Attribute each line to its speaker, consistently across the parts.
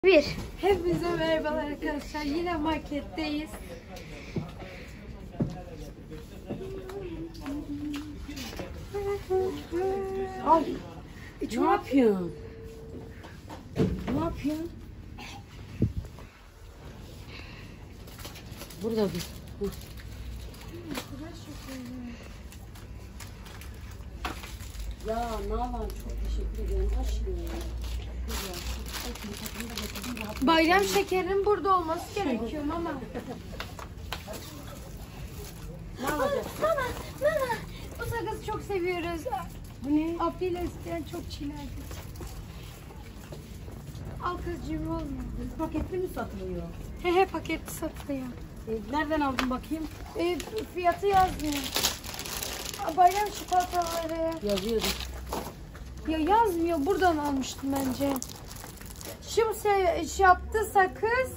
Speaker 1: Bir.
Speaker 2: Hepinize merhabalar arkadaşlar. Yine marketteyiz.
Speaker 3: Al. Ne yapıyorsun? Ne yapıyorsun? Burada dur. Ya Nalan çok teşekkür ederim. Aşkım.
Speaker 2: Bayram şekerinin burada olması gerekiyor mama.
Speaker 3: Ne alacağız?
Speaker 2: Mama. Bu sakızı çok seviyoruz.
Speaker 3: Bu ne?
Speaker 2: Abdi ile eskiden çok çiğnerdik. Al kızcığım olmuyor.
Speaker 3: Paketli mi satılıyor?
Speaker 2: He paketli satılıyor.
Speaker 3: Nereden aldın bakayım?
Speaker 2: Fiyatı yazmıyor. Bayram çikolataları.
Speaker 3: Yazıyordu.
Speaker 2: Ya yazmıyor. Buradan almıştım bence. Şu yaptı sakız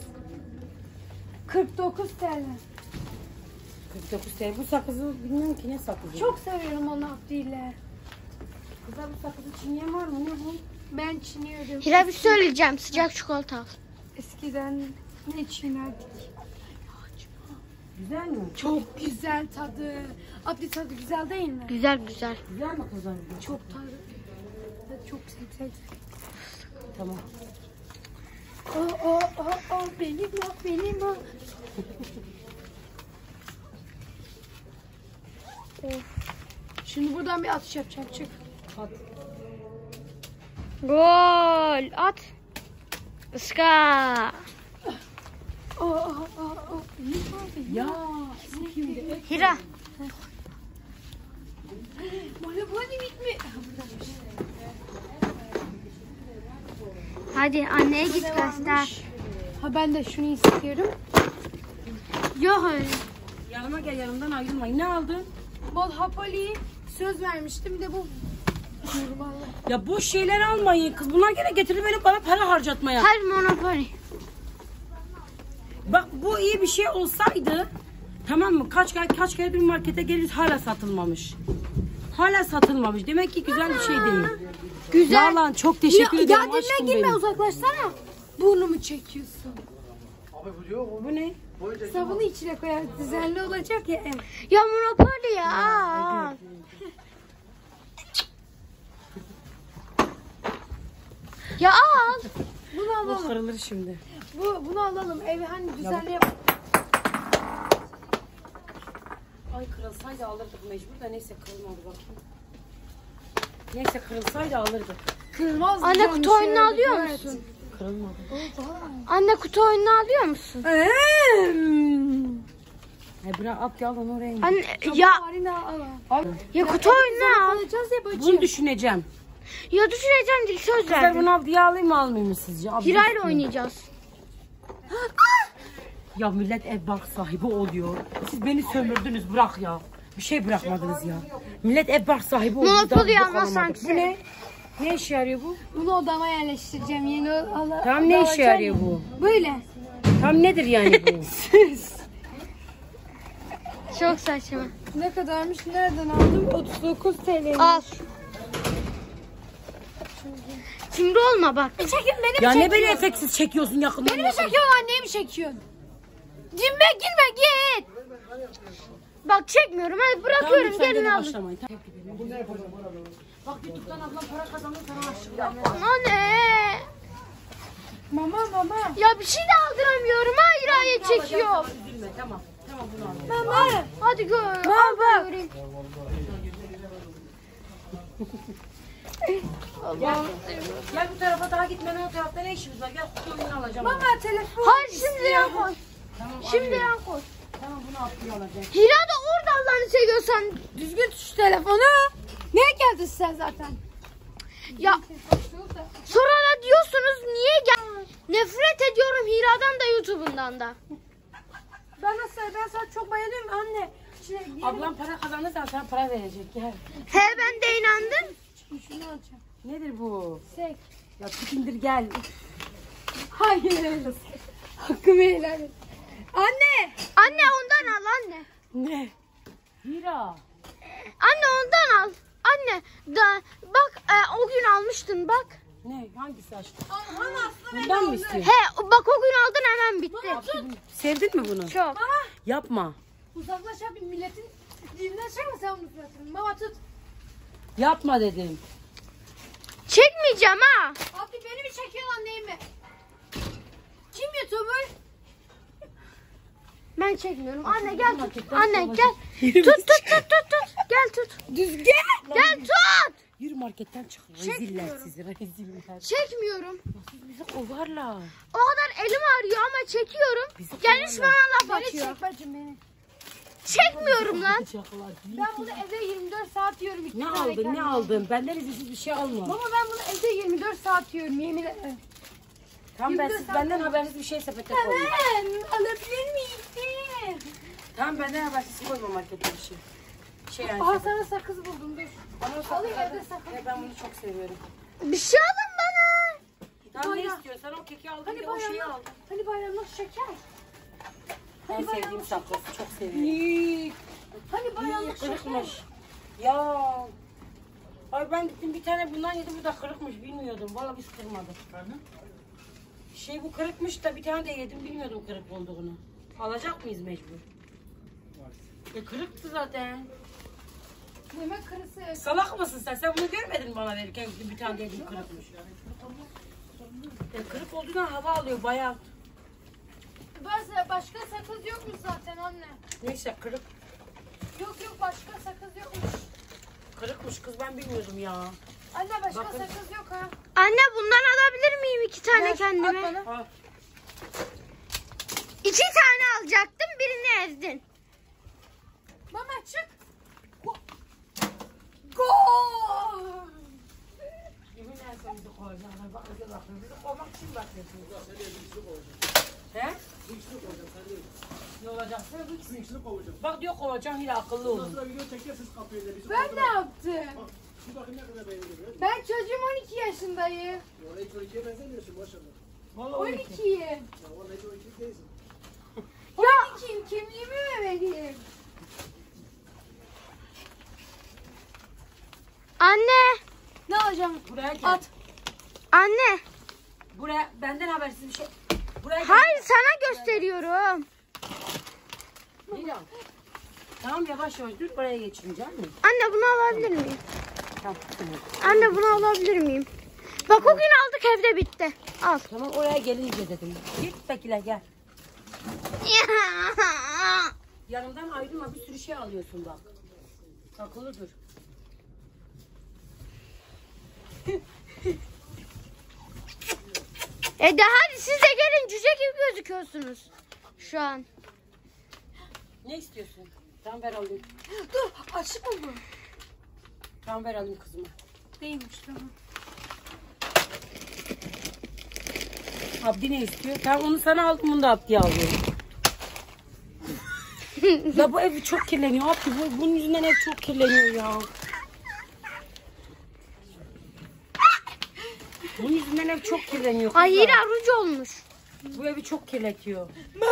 Speaker 2: 49 TL.
Speaker 3: 49 TL. Bu sakızı bilmiyorum ki ne sakızı.
Speaker 2: Çok seviyorum onu Abdi'yle.
Speaker 3: Kızlar bu sakızı çiğneyen var mı? Ne bu?
Speaker 2: Ben çiğniyordum.
Speaker 1: Hira bir söyleyeceğim. Sıcak çikolata al.
Speaker 2: Eskiden ne çiğnerdik?
Speaker 3: Güzel mi?
Speaker 2: Çok güzel tadı. Abdi tadı güzel değil mi?
Speaker 1: Güzel güzel.
Speaker 3: Güzel mi kızlar?
Speaker 2: Çok tadı. Çok güzel.
Speaker 3: Tamam.
Speaker 2: Benim o. Şimdi buradan bir atış yapacağım. Çık.
Speaker 3: At.
Speaker 1: Gol. At. Iska.
Speaker 3: Ya.
Speaker 1: Hira.
Speaker 2: Hadi bitme.
Speaker 1: Hadi anneye git göster.
Speaker 2: Ha ben de şunu istiyorum.
Speaker 1: Yok öyle.
Speaker 3: Yanıma gel, yanımdan ayrılmayın. Ne aldın?
Speaker 2: Bol hapoli söz vermiştim de bu normal.
Speaker 3: Ya boş şeyler almayın kız. Bunlar gene getirir bana para harcatmaya.
Speaker 1: Her Monopoly.
Speaker 3: Bak bu iyi bir şey olsaydı, tamam mı? Kaç kere bir markete geliriz, hala satılmamış. Hala satılmamış. Demek ki güzel bir şey değil.
Speaker 2: Güzel.
Speaker 3: Yalan, çok teşekkür ederim
Speaker 2: Ya
Speaker 3: aşkım
Speaker 2: dinle girme,
Speaker 3: benim.
Speaker 2: uzaklaşsana. Burnumu çekiyorsun.
Speaker 3: Bu ne?
Speaker 2: Sabunu içine koyar, düzenli olacak ya ev.
Speaker 1: Ya Monopoly ya. Ya al.
Speaker 2: Bunu
Speaker 3: Bu
Speaker 2: alalım.
Speaker 3: kırılır şimdi.
Speaker 2: Bunu alalım. Evi hani düzenli yap.
Speaker 3: Ay kırılsaydı alırdık mecbur da, neyse kırılmadı bakayım. Neyse kırılsaydı alırdık.
Speaker 2: Kırmaz.
Speaker 1: Anne kutu oyununu alıyor musun?
Speaker 3: Kırılmadı.
Speaker 1: Anne kutu oyununu alıyor musun?
Speaker 3: Bırak at ya, onu oraya indir.
Speaker 1: Anne ya
Speaker 3: Al.
Speaker 1: ya kutu oyununu al.
Speaker 2: Alacağız ya bacım.
Speaker 3: Bunu düşüneceğim.
Speaker 1: Ya düşüneceğim değil, söz
Speaker 3: Kızlar
Speaker 1: verdim.
Speaker 3: bunu al diye alayım mı almayayım mı sizce? Al,
Speaker 1: Hira'yla
Speaker 3: bilirsin.
Speaker 1: oynayacağız.
Speaker 3: Ya millet ev bark sahibi oluyor. Siz beni sömürdünüz, bırak ya. Bir şey bırakmadınız ya. Millet ev bark sahibi oluyor.
Speaker 1: Monopoly
Speaker 3: daha
Speaker 1: almazsan
Speaker 3: alamadık. Bu ne? Ne işe yarıyor bu?
Speaker 2: Bunu odama yerleştireceğim. Yeni
Speaker 3: Tam ne işe yarıyor bu?
Speaker 2: Böyle.
Speaker 3: Tam nedir yani bu?
Speaker 1: Çok saçma.
Speaker 2: Ne kadarmış? Nereden aldım? 39 TL.
Speaker 1: Al. Şimdi olma bak.
Speaker 2: Çekin beni
Speaker 3: Ya
Speaker 2: mi
Speaker 3: ne böyle
Speaker 2: çekiyorsun?
Speaker 3: efektsiz çekiyorsun yakından?
Speaker 2: Beni mi çekiyorsun, anneyi mi çekiyorsun? Girme git.
Speaker 1: Bak çekmiyorum. Hadi bırakıyorum. Gelin alın.
Speaker 3: Başlamayın. Tamam. Bak YouTube'dan ablam para kazandı, sana aşık vermem.
Speaker 1: Anne.
Speaker 2: Mama.
Speaker 1: Ya bir şey de aldıramıyorum. Ha Hira'ya çekiyor.
Speaker 3: Üzülme, tamam. Tamam bunu al.
Speaker 2: Mama.
Speaker 1: Hadi gör.
Speaker 2: Baba.
Speaker 1: Göreyim.
Speaker 3: Gel bu tarafa, daha gitmeden o tarafta ne işimiz var? Gel kutu oyunu alacağım.
Speaker 2: Mama telefon.
Speaker 1: Hayır şimdiden koy.
Speaker 3: Tamam,
Speaker 1: Şimdiden koy.
Speaker 3: Tamam bunu atıyor alacağım.
Speaker 1: Hira da orada Allah'ını seviyorsan.
Speaker 2: Düzgün tut şu telefonu. Niye geldin sen zaten?
Speaker 1: Ya sonra da diyorsunuz niye gel? Nefret ediyorum Hira'dan da YouTube'undan da.
Speaker 2: Ben sana çok bayılıyorum anne.
Speaker 3: Ablam para kazanırsa sana para verecek. Gel.
Speaker 1: He ben de inandım.
Speaker 2: Şunu alacağım.
Speaker 3: Nedir bu?
Speaker 2: Sek.
Speaker 3: Ya tut indir gel.
Speaker 2: Hayır. Hakkımı helal et. Anne.
Speaker 1: Anne ondan al anne.
Speaker 3: Ne? Hira.
Speaker 1: Anne ondan al. Anne da bak o gün almıştın bak.
Speaker 3: Ne? Hangisi aşkım?
Speaker 2: Aman Aslı
Speaker 3: Bundan mı istiyorsun?
Speaker 1: He bak o gün aldın hemen bitti.
Speaker 3: Sevdin mi bunu?
Speaker 1: Çok.
Speaker 3: Yapma.
Speaker 2: Uzaklaş abi milletin dilinden çıkma sen bunu suratını. Baba tut.
Speaker 3: Yapma dedim.
Speaker 1: Çekmeyeceğim ha.
Speaker 2: Abi beni mi çekiyor lan değil mi? Kim YouTuber?
Speaker 1: Ben çekmiyorum. Anne gel tut.
Speaker 3: Marketten
Speaker 1: Anne
Speaker 3: sonra-
Speaker 1: gel. Tut. Gel tut.
Speaker 3: Düzgün.
Speaker 1: Gel tut.
Speaker 3: Yürü marketten çık. Reziller
Speaker 1: Çekmiyorum.
Speaker 3: sizi. Reziller.
Speaker 1: Çekmiyorum.
Speaker 3: Siz bizi kovarlar.
Speaker 1: O kadar elim ağrıyor ama çekiyorum.
Speaker 3: Bizi
Speaker 1: Gelmiş
Speaker 3: kovarlar.
Speaker 1: bana laf
Speaker 2: Beni
Speaker 1: atıyor.
Speaker 2: çek bacım beni.
Speaker 1: Çekmiyorum lan.
Speaker 3: Bıçaklar.
Speaker 2: Ben bunu evde 24 saat yiyorum.
Speaker 3: Ne aldın? Ne aldın? Benden izinsiz bir şey alma.
Speaker 2: Baba ben bunu evde 24 saat yiyorum yemin ederim.
Speaker 3: Tamam ben
Speaker 2: 24
Speaker 3: siz
Speaker 2: saat
Speaker 3: benden habersiz bir şey sepete koyun.
Speaker 2: Ben alabilir miyim?
Speaker 3: Tamam benden habersiz koyma markete bir şey. Şey yani.
Speaker 2: Aha sana sakız buldum dur.
Speaker 3: Bana o
Speaker 2: Alayım
Speaker 3: sakızları-
Speaker 2: evde sakız.
Speaker 3: Ben bunu çok seviyorum.
Speaker 1: Bir şey alın bana.
Speaker 3: Tamam ne
Speaker 2: Bayram.
Speaker 3: istiyorsan o keki al.
Speaker 2: Hani
Speaker 3: Bir de o şeyi
Speaker 2: bayramlık,
Speaker 3: al.
Speaker 2: hani bayramlık şeker.
Speaker 3: En sevdiğim sakız. Çok seviyorum.
Speaker 2: Hani bayramlık şeker.
Speaker 3: Kırıkmış. Ya. Ay ben gittim bir tane bundan yedim bu da kırıkmış bilmiyordum. Valla biz kırmadık. Şey bu kırıkmış da bir tane de yedim bilmiyordum kırık olduğunu. Alacak mıyız mecbur? Kırıktı zaten.
Speaker 2: Yemek kırısı.
Speaker 3: Salak mısın sen? Sen bunu görmedin mi bana verirken bir tane de yedim kırıkmış. Kırık olduğundan hava alıyor bayağı.
Speaker 2: Başka sakız yokmuş zaten anne.
Speaker 3: Neyse kırık.
Speaker 2: Yok başka sakız yokmuş.
Speaker 3: Kırıkmış kız ben bilmiyordum ya.
Speaker 2: Anne başka
Speaker 3: Bakın.
Speaker 2: sakız yok ha.
Speaker 1: Anne bundan alabilir miyim 2 tane
Speaker 2: At
Speaker 1: kendime?
Speaker 2: bana.
Speaker 3: Al.
Speaker 1: 2 tane alacaktım birini ezdin.
Speaker 2: Mama çık. Gol.
Speaker 3: Yemin ederim bizi kovacaklar. Bak bize bakıyor. Bizi kovmak için bakıyorsunuz. He? Ne olacak?
Speaker 4: İkisini kovacağım.
Speaker 3: Bak diyor kovacağım yine akıllı olun.
Speaker 4: Sonra video çeker siz kapıyı da bizi
Speaker 2: Ben ne yaptım?
Speaker 4: Bir bakın ne kadar beğeniyor.
Speaker 2: Ben çocuğum 12 yaşındayım.
Speaker 4: Vallahi hiç 12'ye benzemiyorsun maşallah.
Speaker 3: Vallahi
Speaker 2: 12'yim.
Speaker 4: Ya vallahi hiç 12 değilsin.
Speaker 2: 12'yim kimliğimi mi vereyim?
Speaker 1: Anne.
Speaker 2: Ne alacağım?
Speaker 3: Buraya gel.
Speaker 2: At.
Speaker 1: Anne.
Speaker 3: Buraya benden habersiz bir şey. Buraya gel.
Speaker 1: Hayır sana gösteriyorum.
Speaker 3: Lila. Tamam yavaş yavaş dur buraya geçin canım.
Speaker 1: Anne bunu alabilir miyim?
Speaker 3: Tamam.
Speaker 1: Anne bunu alabilir miyim? Bak o gün aldık evde bitti. Al.
Speaker 3: Tamam oraya gelince dedim. Git Bekile gel. Yanımdan ayrılma bir sürü şey alıyorsun bak. Akıllı dur.
Speaker 1: De hadi siz de gelin cüce gibi gözüküyorsunuz. Şu an.
Speaker 3: Ne istiyorsun? Tamam ver alayım.
Speaker 2: Dur açık mı bu?
Speaker 3: Tamam ver alayım kızıma.
Speaker 2: Değilmiş tamam.
Speaker 3: Abdi ne istiyor? Tamam onu sana aldım bunu da Abdi'ye alıyorum. Ya bu ev çok kirleniyor Abdi. Bunun yüzünden ev çok kirleniyor ya. Bunun yüzünden ev çok kirleniyor. kızlar.
Speaker 1: Hayır aruç olmuş.
Speaker 3: Bu evi çok kirletiyor.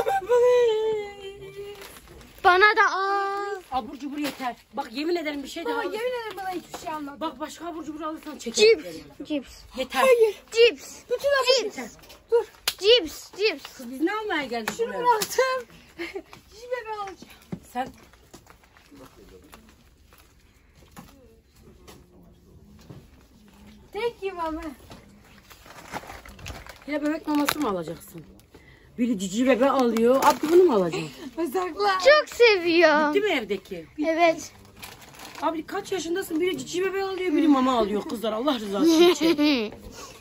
Speaker 1: Bana da aa.
Speaker 3: Abur cubur yeter. Bak yemin ederim bir şey daha
Speaker 2: Baba
Speaker 3: alırsan.
Speaker 2: yemin ederim bana hiçbir şey almadı.
Speaker 3: Bak başka abur cubur alırsan çekerim.
Speaker 1: Cips. Cips.
Speaker 3: Yeter.
Speaker 1: Cips.
Speaker 2: Bütün abur
Speaker 3: Yeter.
Speaker 2: Dur.
Speaker 1: Cips. Cips.
Speaker 3: Kız biz ne almaya geldik
Speaker 2: Şunu
Speaker 3: buraya?
Speaker 2: bıraktım. Cici bebe alacağım.
Speaker 3: Sen
Speaker 2: Tek yiyeyim ama.
Speaker 3: yine bebek maması mı alacaksın? Biri cici bebe alıyor. Abdi bunu mu alacaksın?
Speaker 2: Uzakla.
Speaker 1: Çok seviyor.
Speaker 3: Değil mi evdeki?
Speaker 1: Evet.
Speaker 3: Abi kaç yaşındasın? Biri cici bebe alıyor, biri mama alıyor kızlar. Allah rızası için.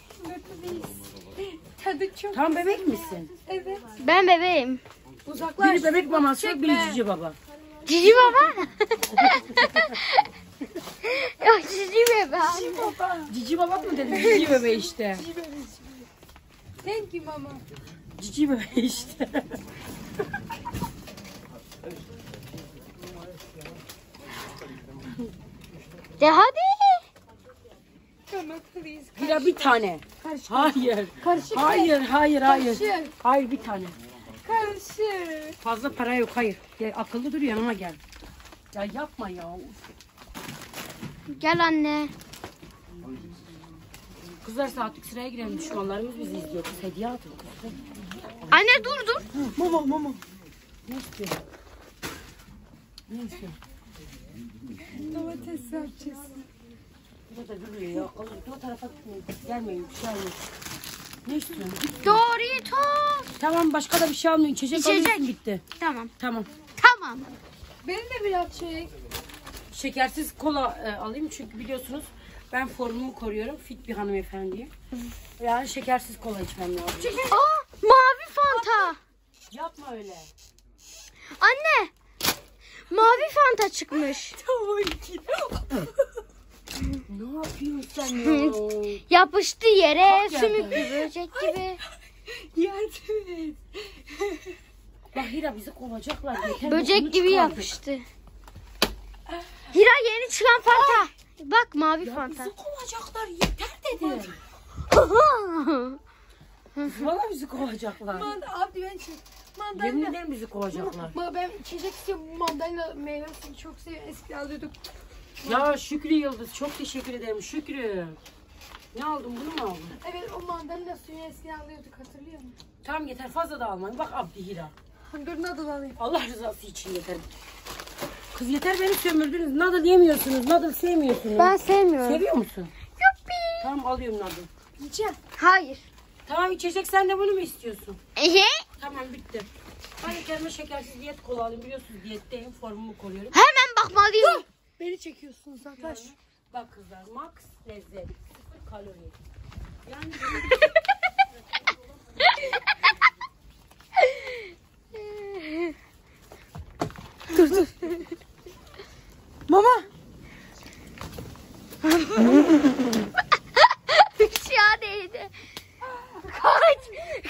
Speaker 2: Tadı çok.
Speaker 3: Tam bebek misin?
Speaker 2: Evet.
Speaker 1: Ben bebeğim.
Speaker 2: Uzaklaş.
Speaker 3: Biri bebek maması,
Speaker 2: Çekme.
Speaker 3: biri cici baba.
Speaker 1: Cici baba. Yok cici bebe.
Speaker 2: Baba.
Speaker 3: Cici baba mı dedim? Cici bebe işte.
Speaker 2: Thank you mama.
Speaker 3: Cici bebe işte.
Speaker 1: De hadi.
Speaker 2: Mama please.
Speaker 3: Ya bir tane.
Speaker 2: Karışık.
Speaker 3: Hayır.
Speaker 2: Karışık.
Speaker 3: Hayır, hayır, hayır.
Speaker 2: Karışık.
Speaker 3: Hayır bir tane.
Speaker 2: Karışık.
Speaker 3: Fazla para yok, hayır. Gel, akıllı dur yanıma gel. Ya yapma ya.
Speaker 1: Gel anne.
Speaker 3: Kızlar saatlik sıraya girelim. Düşmanlarımız bizi izliyor. Kız hediye atın.
Speaker 1: Anne dur.
Speaker 3: Mama. Ne istiyorsun? Ne istiyorsun?
Speaker 2: Domates salçası.
Speaker 3: Burada duruyor ya. O tarafa gelmeyin. Bir şey almayın. Ne istiyorsun?
Speaker 1: Doritos.
Speaker 3: Tamam başka da bir şey almayın. İçecek
Speaker 1: İçecek.
Speaker 3: alıyorsun bitti.
Speaker 1: Tamam.
Speaker 3: Tamam.
Speaker 2: Benim de biraz şey.
Speaker 3: Şekersiz kola alayım çünkü biliyorsunuz ben formumu koruyorum. Fit bir hanımefendiyim. Yani şekersiz kola içmem lazım.
Speaker 1: Aa, mavi Fanta.
Speaker 3: Yapma öyle.
Speaker 1: Anne. Mavi Fanta çıkmış.
Speaker 3: Ne yapıyorsun sen ya?
Speaker 1: Yapıştı yere,
Speaker 3: Bak
Speaker 1: sümüklü
Speaker 3: yerden.
Speaker 1: böcek gibi.
Speaker 2: Yardım et.
Speaker 3: Bak Hira bizi kovacaklar. Yeter, bokunu
Speaker 1: Böcek gibi
Speaker 3: çıkardık.
Speaker 1: yapıştı. Hira yeni çıkan Fanta. Bak mavi
Speaker 3: Ya
Speaker 1: Fanta.
Speaker 3: bizi kovacaklar yeter dedim. Valla bizi kovacaklar.
Speaker 2: Abi ben şey.
Speaker 3: Yemin
Speaker 2: Mandalina.
Speaker 3: ederim bizi kovacaklar.
Speaker 2: Ben içecek istiyorum. Mandalina meyvesini çok seviyorum. Eskiden alıyorduk.
Speaker 3: Ya Şükrü Yıldız çok teşekkür ederim Şükrü. Ne aldın bunu mu aldın?
Speaker 2: Evet o mandalina suyunu eskiden alıyorduk hatırlıyor musun?
Speaker 3: Tamam yeter fazla da almayın. Bak Abdi Hira.
Speaker 2: Dur nadal alayım.
Speaker 3: Allah rızası için yeter. Kız yeter beni sömürdünüz. Nadal yemiyorsunuz. Nadal sevmiyorsunuz.
Speaker 1: Ben sevmiyorum.
Speaker 3: Seviyor musun?
Speaker 1: Yuppi.
Speaker 3: Tamam alıyorum Nadal.
Speaker 2: Yiyeceğim.
Speaker 1: Hayır.
Speaker 3: Tamam içecek sen de bunu mu istiyorsun?
Speaker 1: Ehe.
Speaker 3: Tamam bitti. Ben de kendime şekersiz diyet kola alayım. Biliyorsunuz diyetteyim. Formumu koruyorum.
Speaker 1: Hemen bakmalıyım.
Speaker 2: Beni çekiyorsun uzaklaş.
Speaker 3: Bak kızlar max lezzet. 0 kalori. Yani
Speaker 2: Mama.
Speaker 1: Işığa değdi. Kaç.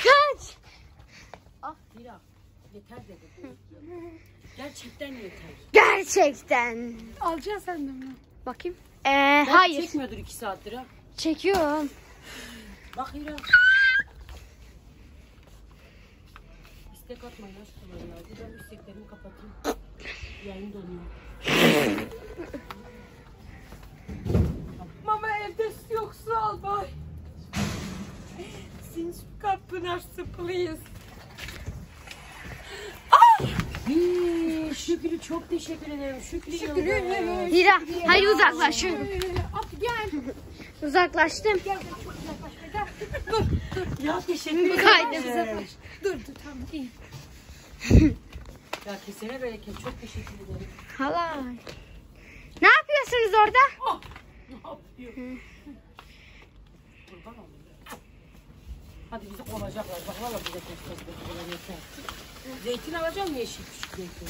Speaker 3: Hira yeter dedim. Gerçekten yeter.
Speaker 1: Gerçekten.
Speaker 2: Alacaksın sen de bunu.
Speaker 1: Bakayım.
Speaker 3: Bak,
Speaker 1: Hayır.
Speaker 3: çekmiyordur 2 saattir ha.
Speaker 1: Çekiyorum.
Speaker 3: Bak Hira. İstek atmayın aşkım. Ben isteklerimi kapatayım. Yayın donuyor.
Speaker 2: Mama evde su yok su al bay. Since Pınar su please.
Speaker 3: Şükrü çok teşekkür ederim. Şükrü.
Speaker 1: Hira. Hayır uzaklaşıyorum.
Speaker 2: Abi gel.
Speaker 1: Uzaklaştım.
Speaker 2: Gel çok uzaklaşma gel.
Speaker 3: Ya teşekkür ederim.
Speaker 1: Kaydım.
Speaker 2: Dur tamam iyi.
Speaker 3: Ya kesene bereket. Çok teşekkür ederim.
Speaker 1: Halay. Ne yapıyorsunuz orada?
Speaker 3: Ne yapıyor? Kurban olayım. Hadi bizi kovacaklar. Bak valla bize kesecekler. Yeter. Zeytin alacağım yeşil küçük zeytin.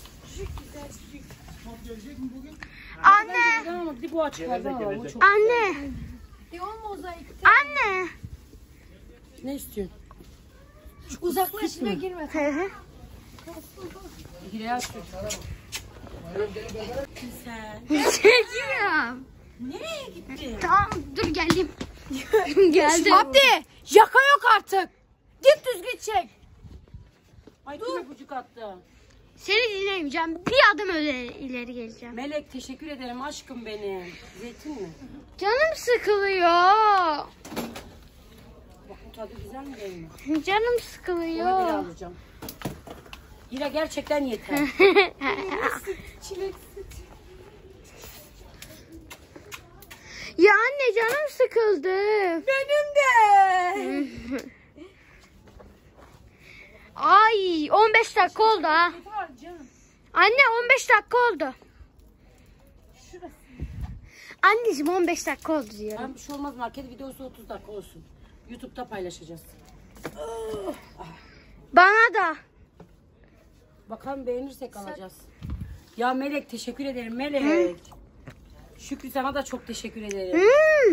Speaker 1: Anne.
Speaker 3: Tamam bir bu açıklardan alalım. Çok...
Speaker 1: Anne.
Speaker 2: Olma mozaik.
Speaker 1: Anne.
Speaker 3: Ne istiyorsun?
Speaker 2: Uzaklaş ve girme.
Speaker 1: Hı hı.
Speaker 3: Gireye açıyor. Sen
Speaker 1: Çekiyorum.
Speaker 3: nereye gittin?
Speaker 1: Tamam dur geldim. Geldim.
Speaker 2: Abdi yaka yok artık. Git düzgün çek.
Speaker 3: Ay dur. Bucuk attı.
Speaker 1: Seni dinlemeyeceğim. Bir adım ileri geleceğim.
Speaker 3: Melek teşekkür ederim aşkım benim. Zeytin mi?
Speaker 1: Canım sıkılıyor.
Speaker 3: Bak bu tadı güzel mi değil mi?
Speaker 1: Canım
Speaker 3: Ona bir
Speaker 1: sıkılıyor.
Speaker 3: alacağım. Hira gerçekten yeter.
Speaker 2: Çilek süt.
Speaker 1: Ya anne canım sıkıldı.
Speaker 2: Benim de.
Speaker 1: Ay 15 dakika oldu ha.
Speaker 2: Var canım.
Speaker 1: Anne 15 dakika oldu.
Speaker 2: Şurası.
Speaker 1: Anneciğim 15 dakika oldu diyorum.
Speaker 3: Tamam bir şey olmaz market videosu 30 dakika olsun. YouTube'da paylaşacağız.
Speaker 1: Bana da.
Speaker 3: Bakalım beğenirsek alacağız. Ya Melek teşekkür ederim Melek. Şükrü sana da çok teşekkür ederim.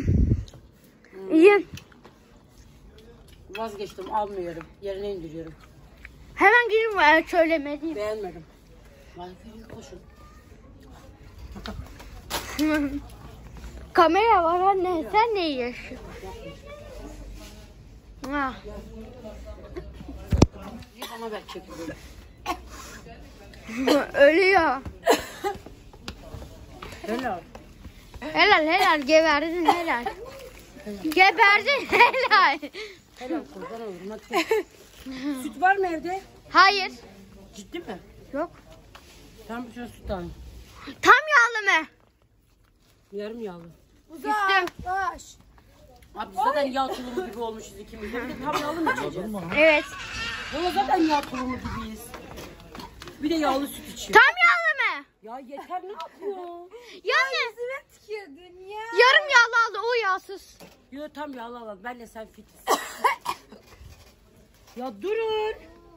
Speaker 1: İyi.
Speaker 3: Vazgeçtim almıyorum. Yerine indiriyorum.
Speaker 1: Hemen gireyim söylemeliyim.
Speaker 3: Beğenmedim. Vay verin koşun.
Speaker 1: Kamera var anne. Sen ne yiyorsun? Ha.
Speaker 3: Bir bana ver çekiliyor.
Speaker 1: Ölüyor.
Speaker 3: Helal.
Speaker 1: Helal helal geberdin helal. Geberdin helal.
Speaker 3: Helal kurban olurum hadi. Süt var mı evde?
Speaker 1: Hayır.
Speaker 3: Ciddi mi?
Speaker 1: Yok.
Speaker 3: Tamam şuna süt alayım.
Speaker 1: Tam yağlı mı?
Speaker 3: Yarım yağlı.
Speaker 2: Uzaklaş.
Speaker 3: Abi biz zaten yağ tulumu gibi olmuşuz ikimiz de. Bir de tam yağlı mı içeceğiz?
Speaker 1: Evet.
Speaker 3: Valla zaten yağ tulumu gibiyiz. Bir de yağlı süt içiyor.
Speaker 1: Tam yağlı mı?
Speaker 3: Ya yeter ne yapıyor?
Speaker 1: Yani
Speaker 2: Tükürdün ya.
Speaker 1: yarım yağlı aldı o yağsız.
Speaker 3: Yo tam yağlı alalım. Benle sen fitiz. Ya durun.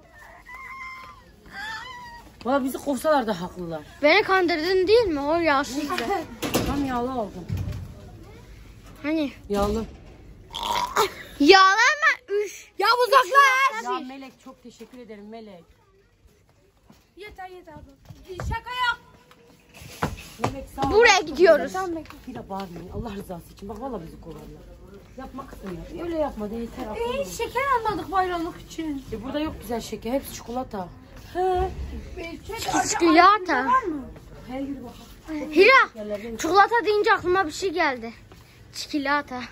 Speaker 3: Valla bizi kovsalar da haklılar.
Speaker 1: Beni kandırdın değil mi? O yağsız.
Speaker 3: Tam yağlı aldım.
Speaker 1: Hani
Speaker 3: Yağlı.
Speaker 1: yağlı ama üş.
Speaker 2: Ya uzaklaş.
Speaker 3: Ya Melek çok teşekkür ederim Melek.
Speaker 2: Yeter abi. Şaka yap.
Speaker 3: Melek sağ ol.
Speaker 1: Buraya gidiyoruz.
Speaker 3: Fila bağırmayın Allah rızası için. Bak valla bizi kovarlar. Yapma kızım ya. Öyle yapma da yeter. akıllı ol.
Speaker 2: Şeker almadık bayramlık için.
Speaker 3: Burada yok güzel şeker. Hepsi çikolata.
Speaker 1: Çikolata.
Speaker 3: Her yürü bakalım.
Speaker 1: Hira. Çikolata deyince aklıma bir şey geldi. Çikolata.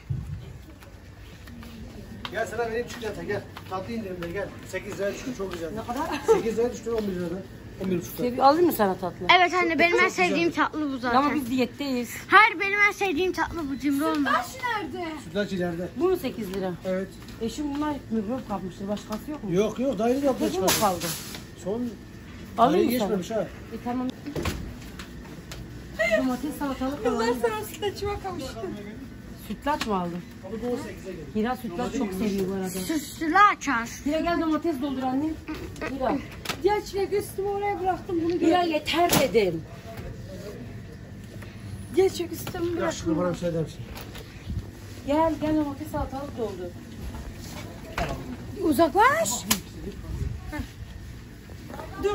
Speaker 4: Gel sana vereyim çikolata gel. Tatlı indirimde gel. 8 liraya düştü çok güzel.
Speaker 3: Ne kadar?
Speaker 4: 8 liraya düştü 11 liradan. 11,5 lira.
Speaker 3: Alayım mı sana tatlı?
Speaker 1: Evet anne benim en sevdiğim tatlı bu zaten.
Speaker 3: Ama biz diyetteyiz.
Speaker 1: Hayır benim en sevdiğim tatlı bu cimri olmaz.
Speaker 2: Taş nerede?
Speaker 4: Sütlaç ileride.
Speaker 3: Bu mu 8 lira?
Speaker 4: Evet.
Speaker 3: Şimdi bunlar mikrop kapmıştır. Başkası yok mu?
Speaker 4: Yok yok daire yapmaya
Speaker 3: Peki mi
Speaker 4: çıkardım.
Speaker 3: kaldı?
Speaker 4: Son
Speaker 3: Alayım
Speaker 4: daire
Speaker 3: mı sana?
Speaker 4: geçmemiş ha.
Speaker 3: Tamam. Domates salatalık alalım.
Speaker 2: Sana sütlaçıma kavuştum.
Speaker 3: Sütlaç mı aldın?
Speaker 4: Abi bu 18'e gel.
Speaker 3: Hira sütlaç çok seviyor bu arada.
Speaker 1: Süslü açar.
Speaker 3: Hira gel domates doldur anne. Hira.
Speaker 2: Diğer çilek üstümü oraya bıraktım bunu
Speaker 3: Hira yeter dedim.
Speaker 2: Diğer çilek üstümü
Speaker 4: Ya
Speaker 2: bıraktım.
Speaker 4: şunu bana bir şey der misin?
Speaker 3: Gel domates salatalık doldur.
Speaker 2: Uzaklaş. Dur.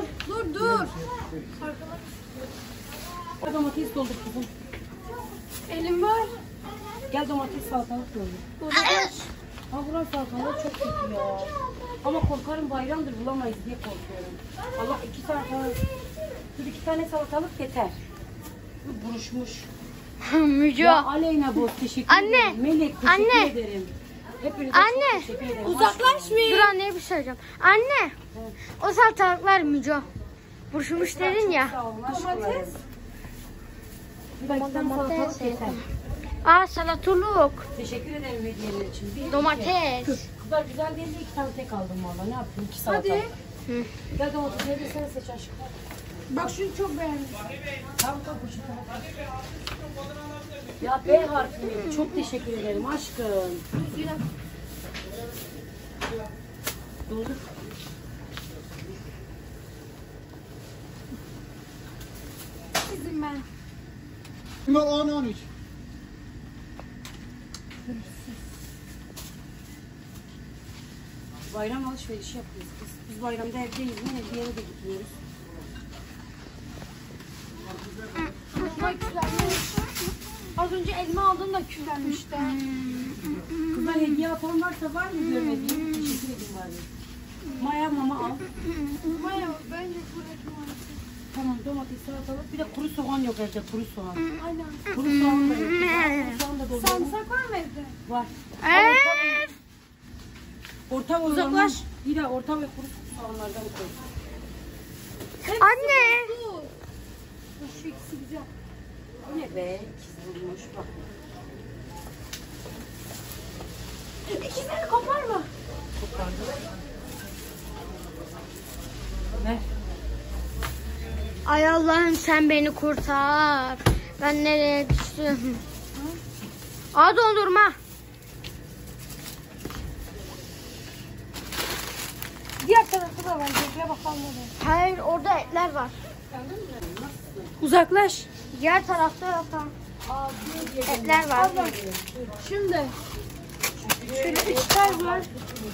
Speaker 3: Gel domates doldur kızım.
Speaker 2: Elim var.
Speaker 3: Gel domates salatalık doldur.
Speaker 2: Uzaklaş.
Speaker 3: Ha buran salatalık çok kötü ya. Ama korkarım bayramdır bulamayız diye korkuyorum. Allah 2 tane falan. Dur 2 tane salatalık yeter. Bu buruşmuş.
Speaker 1: Müco.
Speaker 3: Ya Aleyna bu teşekkür
Speaker 1: Anne,
Speaker 3: ederim. Melek teşekkür
Speaker 1: anne.
Speaker 3: ederim. Hepinize
Speaker 1: Anne,
Speaker 3: çok teşekkür ederim.
Speaker 2: Uzaklaş mı?
Speaker 1: Dur anneye bir şey söyleyeceğim. Anne. O salatalıklar Müco. Buruşmuş dedin ya.
Speaker 3: Sağ olun, domates. Bir dakika salatalık yeter.
Speaker 1: Aa salatalık.
Speaker 3: Teşekkür ederim hediyeler için. Bir,
Speaker 1: Domates.
Speaker 3: Kızlar güzel değil de 2 tane tek aldım valla. Ne yapayım? 2 salata.
Speaker 2: Hadi.
Speaker 3: Gel domatesleri de sen seç aşkım.
Speaker 2: Bak şunu çok beğendim.
Speaker 3: Tamam tamam poşete. Ya B harfi. Çok teşekkür ederim aşkım. Doldur.
Speaker 2: Bizim ben.
Speaker 4: 10-13.
Speaker 3: Bayram alışverişi yapıyoruz biz. Biz bayramda evdeyiz. Yine bir yere de gitmiyoruz.
Speaker 2: Az önce elma aldın da küllenmişti.
Speaker 3: Kızlar hediye atan varsa var mı görmediğim? Teşekkür ederim bari. Maya mama al.
Speaker 2: Maya bence buradaki var.
Speaker 3: Tamam domates salatalık. Bir de kuru soğan yok evde kuru soğan.
Speaker 2: Aynen.
Speaker 3: Kuru soğan da yok. Kuru soğan da doldur.
Speaker 2: Sarımsak var mı evde?
Speaker 3: Var.
Speaker 1: Evet.
Speaker 3: Orta ve
Speaker 2: Uzaklaş.
Speaker 3: Yine orta ve kuru soğanlardan koy.
Speaker 1: Anne.
Speaker 2: Dur. Şu ikisi güzel.
Speaker 3: Bu ne be? İkiz bulmuş bak.
Speaker 2: İkizleri koparma.
Speaker 3: Ver.
Speaker 1: Ay Allah'ım sen beni kurtar. Ben nereye düştüm? Aa dondurma.
Speaker 2: Diğer tarafta da var. Bekle bakalım orada.
Speaker 1: Hayır orada etler var.
Speaker 2: Uzaklaş.
Speaker 1: Diğer tarafta yok ha. Etler var.
Speaker 2: Şimdi. Şöyle 3 tane var.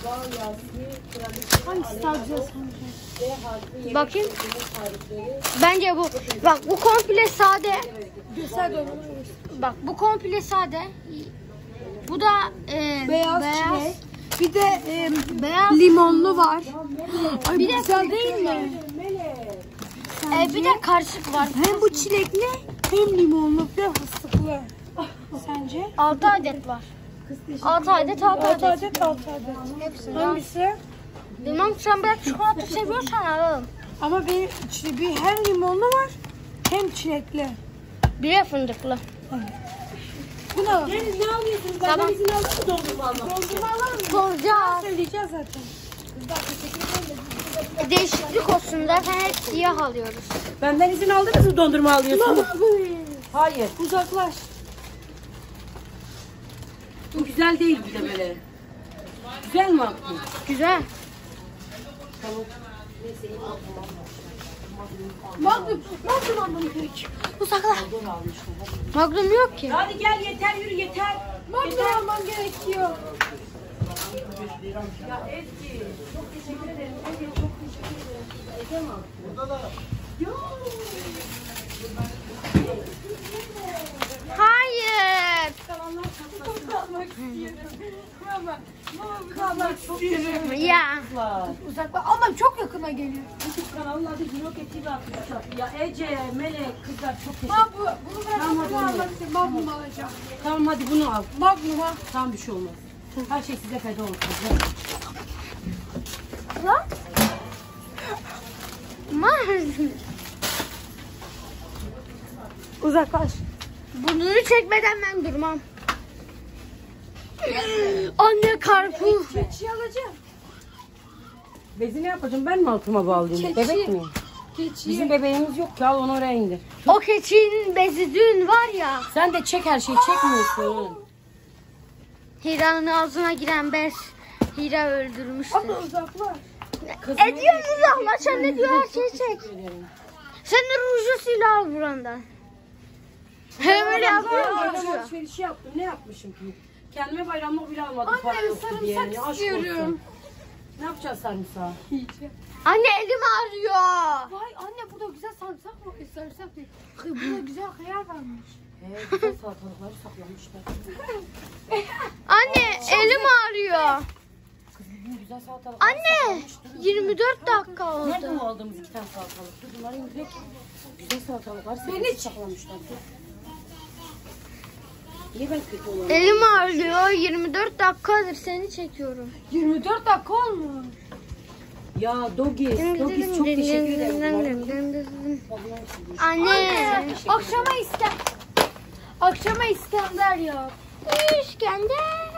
Speaker 2: Hangisi daha güzel sence?
Speaker 1: Bakayım. Bence bu. Bak bu komple sade.
Speaker 2: Göster doğru.
Speaker 1: Bak bu komple sade. Bu da
Speaker 2: Beyaz çilek. Bir de
Speaker 1: beyaz.
Speaker 2: limonlu var. Ay
Speaker 1: Bir
Speaker 2: bir
Speaker 1: de
Speaker 2: güzel değil mi?
Speaker 1: Bir de karışık var.
Speaker 2: Hem bu çilekli hem limonlu ve fıstıklı. Sence?
Speaker 1: 6 adet var. 6 adet 6
Speaker 2: 6
Speaker 1: adet.
Speaker 2: adet 6 adet.
Speaker 1: Hepsi.
Speaker 2: Hangisi?
Speaker 1: Limon sen biraz çikolata seviyorsan alalım.
Speaker 2: Ama benim bir hem limonlu var hem çilekli.
Speaker 1: Bir de fındıklı.
Speaker 2: Bu ne?
Speaker 3: Deniz ne alıyorsunuz?
Speaker 1: Tamam.
Speaker 3: Benden izin aldın mı dondurma almak?
Speaker 2: Dondurma var mı?
Speaker 1: Soracağız.
Speaker 2: Söyleyeceğiz zaten.
Speaker 1: Değişiklik olsun zaten hep siyah alıyoruz.
Speaker 3: Benden izin aldınız mı dondurma alıyorsunuz? Hayır.
Speaker 2: Uzaklaş.
Speaker 3: Bu güzel değil bir de böyle. Güzel mi Hakkı?
Speaker 1: Güzel.
Speaker 3: Tamam.
Speaker 2: Magnum almam gerek.
Speaker 1: Uzaklaş.
Speaker 3: Don almışlar.
Speaker 1: Magnum yok ki.
Speaker 3: Hadi gel yeter yürü yeter.
Speaker 2: Magnum almam gerekiyor.
Speaker 3: Ya Ezgi çok teşekkür ederim. Ezgi çok teşekkür ederim. Ece mi?
Speaker 4: Burada da
Speaker 1: Hayır.
Speaker 2: Kalmak istiyorum. Kalmak istiyorum.
Speaker 1: Ya.
Speaker 3: Var.
Speaker 2: Uzakla. Ama çok yakına geliyor.
Speaker 3: YouTube kanalının adı Günok Eti'yle atmışlar. Ya Ece, Melek, kızlar çok teşekkür
Speaker 2: Ha bunu ben
Speaker 3: Tamam,
Speaker 2: Magnum
Speaker 3: hadi.
Speaker 2: almak istiyorum. Magnum alacağım.
Speaker 3: Tamam hadi bunu al.
Speaker 2: Magnum ha.
Speaker 3: Tamam bir şey olmaz. Her şey size feda olsun.
Speaker 1: Lan. Mars.
Speaker 2: Uzaklaş.
Speaker 1: Burnunu çekmeden ben durmam. Anne karpuz.
Speaker 2: Keçi alacağım.
Speaker 3: Bezi ne yapacağım? Ben mi altıma bağlayayım?
Speaker 2: Keçi.
Speaker 3: Bebek mi?
Speaker 2: Keçi.
Speaker 3: Bizim bebeğimiz yok ki. Al onu oraya indir.
Speaker 1: O keçinin bezi dün var ya.
Speaker 3: Sen de çek her şeyi. Çekmiyorsun.
Speaker 1: Hira'nın ağzına giren bez. Hira öldürmüştü.
Speaker 2: Abla uzaklaş.
Speaker 1: Ediyorsunuz Allah sen ne diyor her şeyi çek. Sen de rujlu silah al burandan. He böyle yapıyor
Speaker 3: Bayram
Speaker 1: geçiyor.
Speaker 3: alışverişi yaptım. Ne yapmışım ki? Kendime bayramlık bile almadım.
Speaker 2: Anne,
Speaker 3: para yoktu diye.
Speaker 2: sarımsak
Speaker 3: Yani aşk
Speaker 2: istiyorum.
Speaker 3: olsun. Ne yapacağız sarımsağı?
Speaker 2: Yiyeceğim.
Speaker 1: Anne elim ağrıyor.
Speaker 2: Vay anne burada güzel sarımsak mı? Sarımsak değil. Burada güzel hıyar varmış.
Speaker 3: Güzel salatalıkları saklamışlar.
Speaker 1: Anne elim ağrıyor.
Speaker 3: Kızım güzel salatalıklar
Speaker 1: Anne
Speaker 3: saklamış.
Speaker 1: 24 dakika
Speaker 3: Nereden
Speaker 1: oldu.
Speaker 3: o aldığımız 2 tane salatalık? Dur bunları indirek. Güzel salatalıklar saklamışlar. Niye ben kötü olanım?
Speaker 1: Elim ağrıyor 24 dakikadır seni çekiyorum.
Speaker 2: 24 dakika olmuş.
Speaker 3: Ya Dogis çok teşekkür ederim.
Speaker 1: Anne.
Speaker 2: Akşama İskender yap.
Speaker 1: İskender.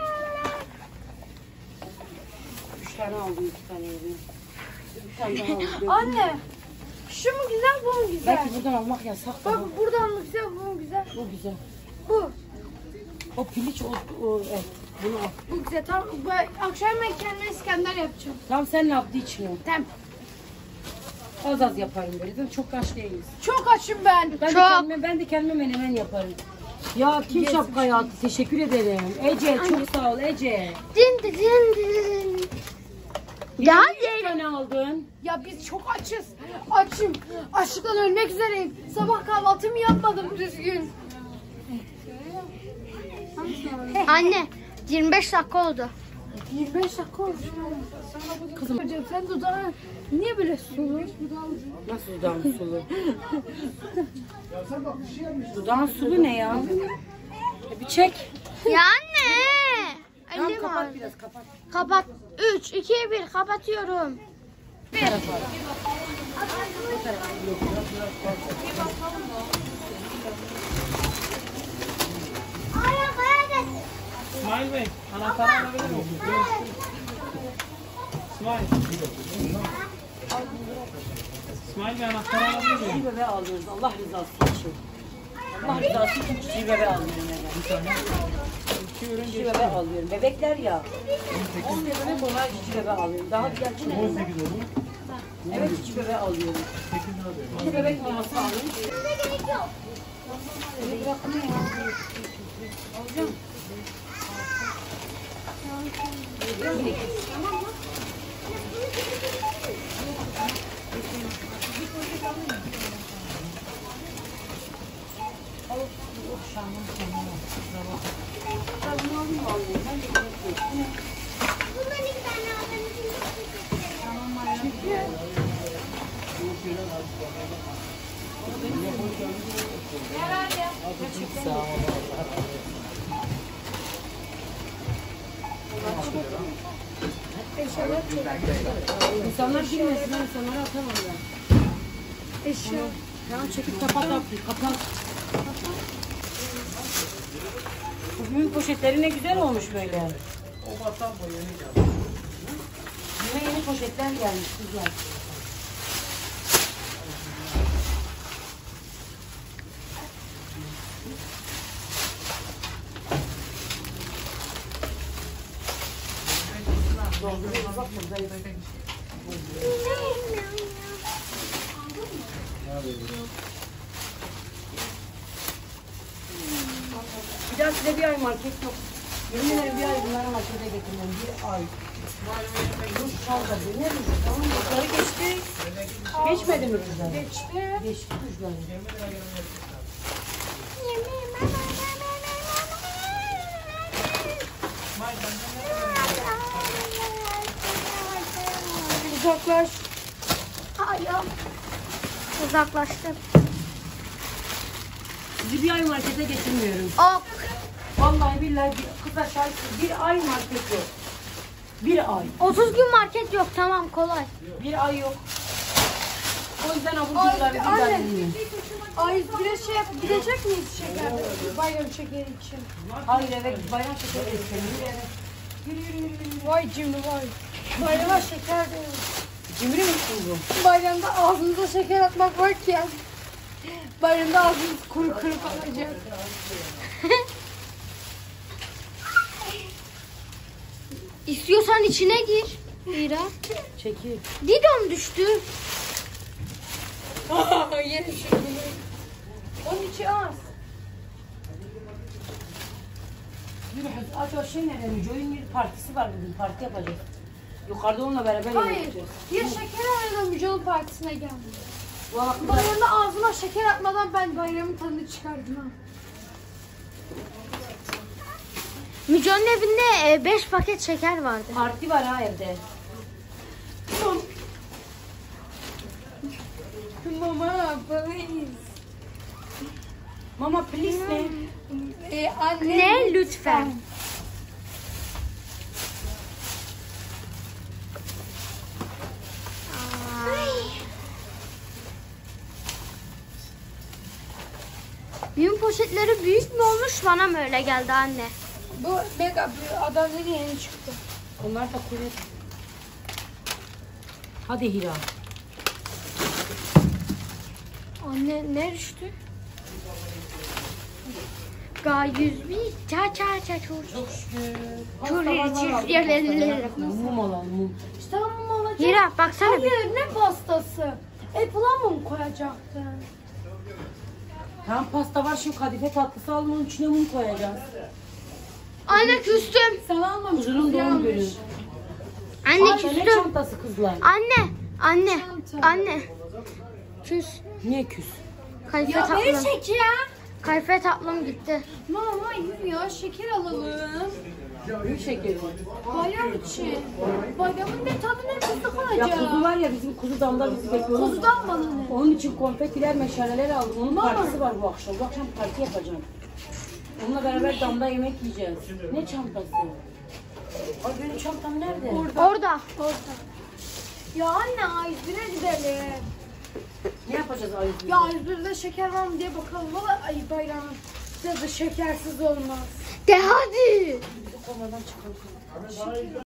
Speaker 3: 3 tane aldım 2 tane yedim. Bir tane daha aldım.
Speaker 2: Anne. Şu mu güzel bu mu güzel?
Speaker 3: Belki buradan almak yasak da.
Speaker 2: Bak buradan mı güzel bu mu güzel?
Speaker 3: Bu güzel.
Speaker 2: Bu.
Speaker 3: O piliç o evet. Bunu al.
Speaker 2: Bu güzel. Tamam. Akşam ben kendime İskender yapacağım.
Speaker 3: Tamam sen ne yaptı içmiyorsun?
Speaker 2: Tamam.
Speaker 3: Az az yaparım böyle. Değil mi? Çok aç değiliz.
Speaker 2: Çok açım ben.
Speaker 3: Ben de kendime menemen yaparım. Ya kim şapkayı aldı? Teşekkür ederim. Ece çok sağ ol Ece.
Speaker 1: Din din din.
Speaker 3: Ya
Speaker 1: Ya
Speaker 3: bir tane aldın.
Speaker 2: Ya biz çok açız. Açım. Açlıktan ölmek üzereyim. Sabah kahvaltımı yapmadım düzgün.
Speaker 1: Anne 25 dakika oldu.
Speaker 2: 25 dakika olmuş. Kızım. Hocam sen dudağın niye böyle sulu?
Speaker 3: Nasıl dudağım sulu? Dudağın sulu ne ya? Bir çek.
Speaker 1: Ya anne.
Speaker 3: Tamam
Speaker 1: Elim
Speaker 3: kapat
Speaker 1: ağrıyor.
Speaker 3: biraz kapat.
Speaker 1: Kapat. 3, 2, 1 kapatıyorum.
Speaker 5: İsmail Bey, anahtarı alabilir miyim? İsmail. İsmail Bey, anahtarı alabilir miyim?
Speaker 3: Çiğ bebe alıyoruz Allah rızası için. Allah rızası için çiğ bebe alıyorum hemen. Çiğ bebe alıyorum. Bebekler ya. 10 bebek onlar çiğ bebe alıyorum. Daha gerçi ne? 18 oldu. Evet çiğ bebe alıyorum. 2 bebek maması alıyorum. Beni bırakma ya. Alacağım.
Speaker 2: şeyler çek.
Speaker 3: İnsanlar bilmesin, ben insanlara atamam ben.
Speaker 2: Eşya.
Speaker 3: Tamam çekip kapat abi, kapat. Bu büyük poşetleri ne güzel olmuş böyle.
Speaker 5: O basan bu yeni geldi.
Speaker 3: Yeni poşetler gelmiş güzel. Doldurma bak burada. Bir daha size bir ay market yok. Yemin ederim bir ay bunları markete getirmem. Bir ay. Ruj çalda ne ruj? Tamam rujları geçti. Geçmedi mi rujlar?
Speaker 2: Geçti.
Speaker 3: Geçti rujları.
Speaker 2: Uzaklaş.
Speaker 1: Ayağım. Uzaklaştım.
Speaker 3: Sizi bir ay markete getirmiyorum.
Speaker 1: Ok.
Speaker 3: Vallahi billahi kız aşağı bir ay market yok. Bir ay.
Speaker 1: 30 gün market yok, tamam, kolay.
Speaker 3: Bir ay yok. O yüzden abur
Speaker 2: Anne. Ay biraz şey gidecek miyiz şeker? Bayram şekeri için.
Speaker 3: Hayır evet bayram şekeri istedim. Evet.
Speaker 2: Vay cimri vay. Bayrama şeker de yok.
Speaker 3: Cimri misin bu?
Speaker 2: Bayramda ağzınıza şeker atmak var ki ya. Bayramda ağzınız kuru kuru kalacak.
Speaker 1: İstiyorsan içine gir. İra.
Speaker 3: Çekil.
Speaker 1: Didon düştü.
Speaker 2: Yeni şekeri. Onun içi az.
Speaker 3: Yürü hadi aç o şey nerede? Müco'nun bir partisi var bugün. Parti yapacağız. Yukarıda onunla beraber
Speaker 2: Hayır.
Speaker 3: yapacağız.
Speaker 2: Ya şeker aradan Mücadele Partisi'ne geldim.
Speaker 3: Valla kız
Speaker 2: Bayramda ağzıma şeker atmadan ben bayramın tadını çıkardım ha.
Speaker 1: Müco'nun evinde 5 paket şeker vardı.
Speaker 3: parti var ha evde.
Speaker 2: Mama, please.
Speaker 3: Mama please ne?
Speaker 2: Anne.
Speaker 1: Ne lütfen. Büyük poşetleri büyük mü olmuş, bana mı öyle geldi anne?
Speaker 2: Bu mega bir adam dedi yeni çıktı.
Speaker 3: Onlar da kuvvet. Hadi Hira.
Speaker 1: Anne ne düştü? G101 ça ça ça çocuk.
Speaker 3: Mum alalım mum.
Speaker 2: İşte mum olacak.
Speaker 1: Hira baksana bir.
Speaker 2: Hayır ne pastası? Apple'a mum koyacaktın.
Speaker 3: Tamam pasta var şimdi kadife tatlısı alın onun içine mum koyacağız.
Speaker 1: Anne küstüm.
Speaker 2: Sen almamışsın.
Speaker 3: Kızının doğum günü.
Speaker 1: Anne
Speaker 3: Ne
Speaker 1: küstüm.
Speaker 3: çantası kızlar?
Speaker 1: Anne.
Speaker 2: Çanta.
Speaker 1: Anne. Küs.
Speaker 3: Niye küs?
Speaker 1: Kalife
Speaker 2: Ya beni
Speaker 1: tatlım.
Speaker 2: çek ya.
Speaker 1: Kalife tatlım gitti.
Speaker 2: Mama yürü ya şeker alalım.
Speaker 3: Büyük şekeri.
Speaker 2: Bayram için. Bayramın ne tadı ne fıstık
Speaker 3: Ya
Speaker 2: olacak.
Speaker 3: kuzu var ya bizim kuzu damda bizi bekliyor.
Speaker 2: Kuzudan bana ne?
Speaker 3: Onun için konfetiler, meşaleler aldım. Onun
Speaker 2: Baba.
Speaker 3: partisi var bu akşam. Bu akşam parti yapacağım. Onunla beraber damda yemek yiyeceğiz. Ne çantası? Ay benim çantam nerede?
Speaker 1: Orada.
Speaker 2: Ya anne A101'e gidelim.
Speaker 3: Ne yapacağız ayı?
Speaker 2: Ya A101'de şeker var mı diye bakalım. Valla ay bayram. Size de şekersiz olmaz.
Speaker 1: De hadi.
Speaker 3: Kovadan çıkalım.